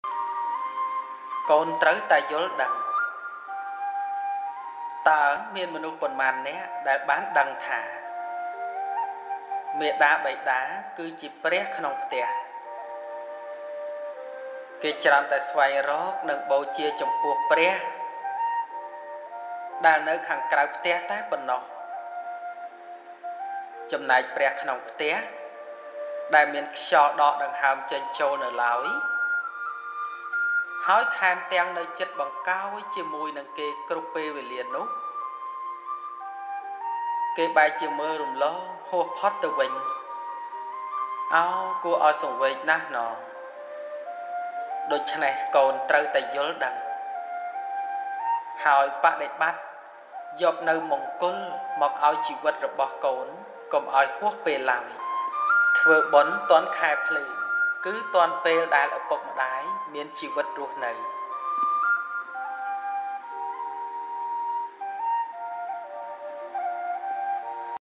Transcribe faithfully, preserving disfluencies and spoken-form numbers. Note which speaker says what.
Speaker 1: Côn trớ ta dối đằng ta miên manu quần màn nè đã bán đằng thả mẹ đá bậy đá cứ chỉ prét không tè cái tràn tại xoay rốt nâng bầu chia trong cuộc prét đã nơi khẳng крауផ្ទះតែប៉ុណ្ណោះចំណែកព្រះក្នុងផ្ទះដែលមានខ្យល់ដកដង្ហើមចេញចូលនៅឡើយហើយថែមទាំងនៅចិត្តបង្កោយជាមួយនឹងគេគ្រប់ពេលវេលានោះគេបែរជាមើលរំលងហួសផុតទៅវិញអោគួរឲ្យសង្វេគណាស់ណដូច្នេះកូនត្រូវតែយល់ដឹងហើយបដិបត្តិយកនៅមង្គលមកឲ្យជីវិតរបស់កូនកុំឲ្យហួសពេលឡើយធ្វើបុណ្យទាន់ខែភ្លឺគឺទាន់ពេលដែលឪពុកម្ដាយមានជីវិតរស់នៅ